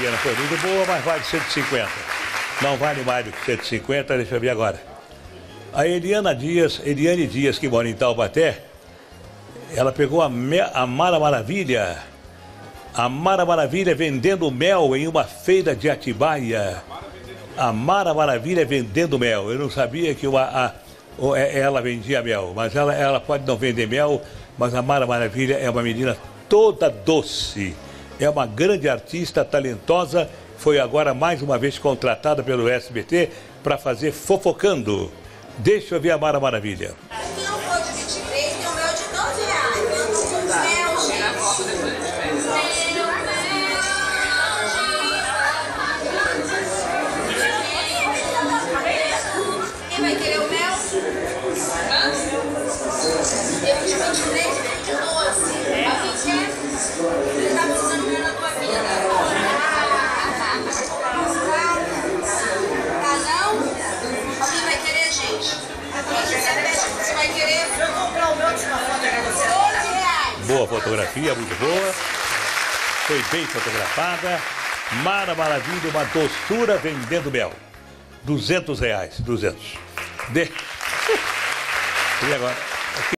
piadinha não foi muito boa, mas vale 150. Não vale mais do que 150, deixa eu ver agora. A Eliane Dias, que mora em Taubaté, ela pegou a Mara Maravilha. A Mara Maravilha vendendo mel em uma feira de Atibaia. A Mara Maravilha vendendo mel. Eu não sabia que ela vendia mel, mas ela pode não vender mel, mas a Mara Maravilha é uma menina toda doce. É uma grande artista, talentosa. Foi agora mais uma vez contratada pelo SBT para fazer Fofocando. Deixa eu ver a Mara Maravilha. Se não for de 23, tem o meu de 12 reais. Eu tô com mel, gente. Quem vai querer o mel? Eu de 23, de 12. Alguém quer? Você tá precisando ver na tua vida. Ah, não? Alguém vai querer, gente? Você vai querer? Eu vou comprar o meu de uma foto. 12 reais. Boa fotografia, muito boa. Foi bem fotografada. Mara Maravilha, uma doçura vendendo mel. 200 reais, 200. E agora?